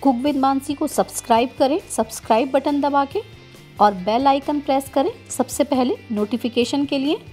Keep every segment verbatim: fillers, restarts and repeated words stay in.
Cook with Mansi को subscribe करें subscribe button दबा के और बेल आइकन प्रेस करें सबसे पहले नोटिफिकेशन के लिए।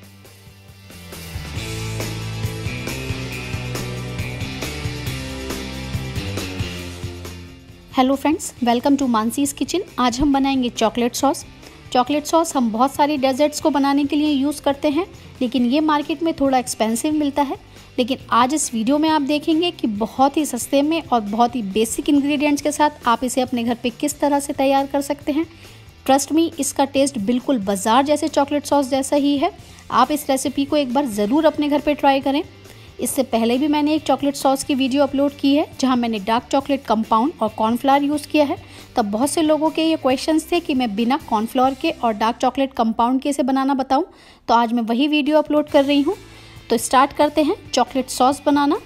Hello friends, welcome to Mansi's kitchen. आज हम बनाएंगे चॉकलेट सॉस। चॉकलेट सॉस हम बहुत सारी डेजर्ट्स को बनाने के लिए यूज़ करते हैं, लेकिन ये मार्केट में थोड़ा एक्सपेंसिव मिलता है। लेकिन आज इस वीडियो में आप देखेंगे कि बहुत ही सस्ते में और बहुत ही बेसिक इंग्रेडिएंट्स के साथ आप इसे अपने घर पे किस तरह से तैयार कर सकते हैं। ट्रस्ट मी, इसका टेस्ट बिल्कुल बाजार जैसे चॉकलेट सॉस जैसा ही है। आप इस रेसिपी को एक बार ज़रूर अपने घर पे ट्राई करें। इससे पहले भी मैंने एक चॉकलेट सॉस की वीडियो अपलोड की है जहां मैंने डार्क चॉकलेट कंपाउंड और कॉर्नफ्लावर यूज़ किया है। तब बहुत से लोगों के ये क्वेश्चंस थे कि मैं बिना कॉर्नफ्लावर के और डार्क चॉकलेट कंपाउंड के इसे बनाना बताऊं, तो आज मैं वही वीडियो अपलोड कर रही हूं। तो स्टार्ट करते हैं चॉकलेट सॉस बनाना।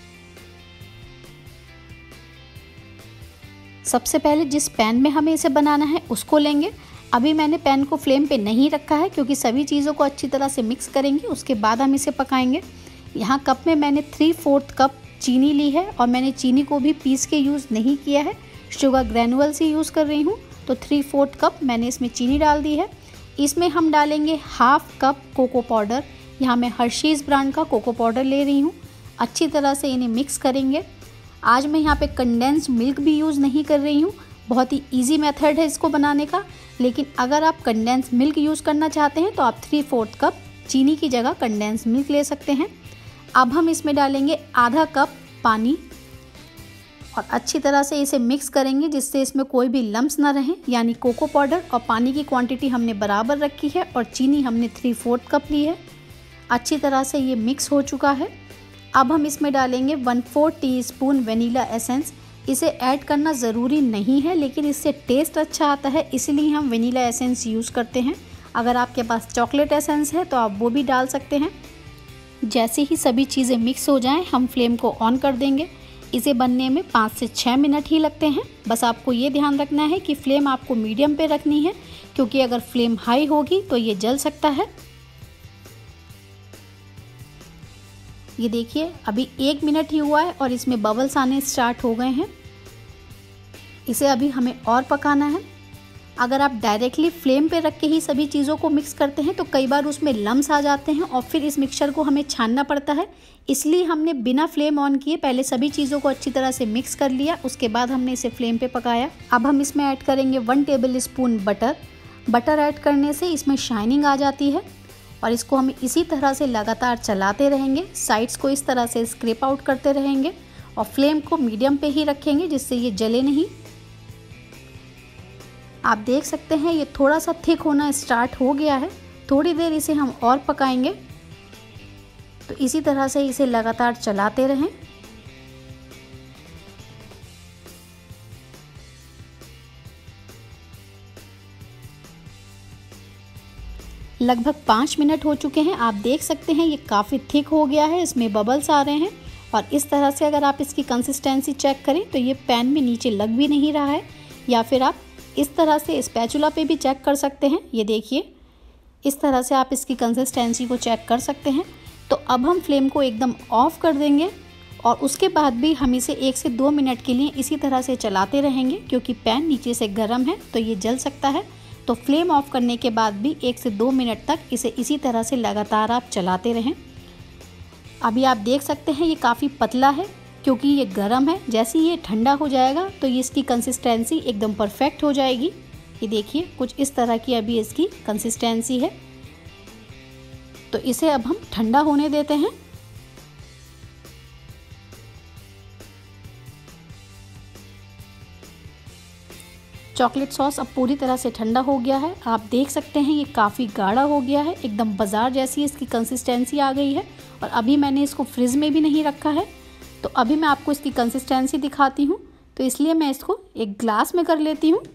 सबसे पहले जिस पैन में हमें इसे बनाना है उसको लेंगे। अभी मैंने पैन को फ्लेम पे नहीं रखा है क्योंकि सभी चीज़ों को अच्छी तरह से मिक्स करेंगे, उसके बाद हम इसे पकाएंगे। यहाँ कप में मैंने थ्री फोर्थ कप चीनी ली है और मैंने चीनी को भी पीस के यूज़ नहीं किया है, शुगर ग्रैनुअल्स ही यूज़ कर रही हूँ। तो थ्री फोर्थ कप मैंने इसमें चीनी डाल दी है। इसमें हम डालेंगे हाफ कप कोको पाउडर। यहाँ मैं हर्शीज़ ब्रांड का कोको पाउडर ले रही हूँ। अच्छी तरह से इन्हें मिक्स करेंगे। आज मैं यहाँ पे कंडेंस्ड मिल्क भी यूज़ नहीं कर रही हूँ। बहुत ही ईजी मेथड है इसको बनाने का, लेकिन अगर आप कंडेंस्ड मिल्क यूज़ करना चाहते हैं तो आप थ्री फोर्थ कप चीनी की जगह कंडेंस्ड मिल्क ले सकते हैं। अब हम इसमें डालेंगे आधा कप पानी और अच्छी तरह से इसे मिक्स करेंगे जिससे इसमें कोई भी लम्स ना रहें। यानी कोको पाउडर और पानी की क्वांटिटी हमने बराबर रखी है और चीनी हमने थ्री फोर्थ कप ली है। अच्छी तरह से ये मिक्स हो चुका है। अब हम इसमें डालेंगे one four teaspoon vanilla essence. इसे ऐड करना ज़रूरी नहीं है, लेकिन इससे टेस्ट अच्छा आता है, इसलिए हम वनीला एसेंस यूज़ करते हैं। अगर आपके पास चॉकलेट एसेंस है तो आप वो भी डाल सकते हैं। जैसे ही सभी चीज़ें मिक्स हो जाएं, हम फ्लेम को ऑन कर देंगे। इसे बनने में पाँच से छः मिनट ही लगते हैं। बस आपको ये ध्यान रखना है कि फ्लेम आपको मीडियम पे रखनी है, क्योंकि अगर फ्लेम हाई होगी तो ये जल सकता है। ये देखिए, अभी एक मिनट ही हुआ है और इसमें बबल्स आने स्टार्ट हो गए हैं। इसे अभी हमें और पकाना है। अगर आप डायरेक्टली फ्लेम पे रख के ही सभी चीज़ों को मिक्स करते हैं तो कई बार उसमें लम्स आ जाते हैं और फिर इस मिक्सचर को हमें छानना पड़ता है। इसलिए हमने बिना फ्लेम ऑन किए पहले सभी चीज़ों को अच्छी तरह से मिक्स कर लिया, उसके बाद हमने इसे फ्लेम पे पकाया। अब हम इसमें ऐड करेंगे one tablespoon butter. Butter add करने से इसमें शाइनिंग आ जाती है और इसको हम इसी तरह से लगातार चलाते रहेंगे। साइड्स को इस तरह से स्क्रैप आउट करते रहेंगे और फ्लेम को मीडियम पे ही रखेंगे जिससे ये जले नहीं। आप देख सकते हैं ये थोड़ा सा थिक होना स्टार्ट हो गया है। थोड़ी देर इसे हम और पकाएंगे। तो इसी तरह से इसे लगातार चलाते रहें। लगभग पाँच मिनट हो चुके हैं। आप देख सकते हैं ये काफ़ी थिक हो गया है, इसमें बबल्स आ रहे हैं और इस तरह से अगर आप इसकी कंसिस्टेंसी चेक करें तो ये पैन में नीचे लग भी नहीं रहा है। या फिर आप इस तरह से स्पैचुला पे भी चेक कर सकते हैं। ये देखिए, इस तरह से आप इसकी कंसिस्टेंसी को चेक कर सकते हैं। तो अब हम फ्लेम को एकदम ऑफ कर देंगे और उसके बाद भी हम इसे एक से दो मिनट के लिए इसी तरह से चलाते रहेंगे, क्योंकि पैन नीचे से गर्म है तो ये जल सकता है। तो फ्लेम ऑफ करने के बाद भी एक से दो मिनट तक इसे इसी तरह से लगातार आप चलाते रहें। अभी आप देख सकते हैं ये काफ़ी पतला है क्योंकि ये गर्म है। जैसे ही ये ठंडा हो जाएगा तो ये इसकी कंसिस्टेंसी एकदम परफेक्ट हो जाएगी। ये देखिए, कुछ इस तरह की अभी इसकी कंसिस्टेंसी है। तो इसे अब हम ठंडा होने देते हैं। चॉकलेट सॉस अब पूरी तरह से ठंडा हो गया है। आप देख सकते हैं ये काफ़ी गाढ़ा हो गया है, एकदम बाजार जैसी इसकी कंसिस्टेंसी आ गई है। और अभी मैंने इसको फ्रिज में भी नहीं रखा है, तो अभी मैं आपको इसकी कंसिस्टेंसी दिखाती हूँ। तो इसलिए मैं इसको एक ग्लास में कर लेती हूँ।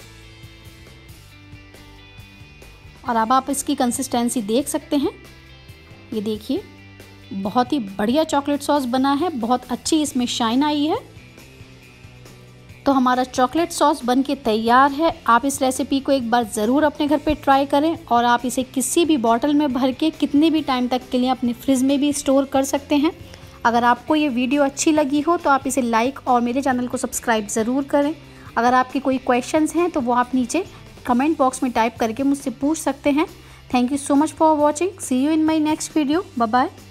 और अब आप इसकी कंसिस्टेंसी देख सकते हैं। ये देखिए, बहुत ही बढ़िया चॉकलेट सॉस बना है, बहुत अच्छी इसमें शाइन आई है। तो हमारा चॉकलेट सॉस बन के तैयार है। आप इस रेसिपी को एक बार ज़रूर अपने घर पे ट्राई करें और आप इसे किसी भी बॉटल में भर के कितने भी टाइम तक के लिए अपने फ्रिज में भी स्टोर कर सकते हैं। अगर आपको ये वीडियो अच्छी लगी हो तो आप इसे लाइक और मेरे चैनल को सब्सक्राइब ज़रूर करें। अगर आपके कोई क्वेश्चंस हैं तो वो आप नीचे कमेंट बॉक्स में टाइप करके मुझसे पूछ सकते हैं। Thank you so much for watching. See you in my next video. Bye bye.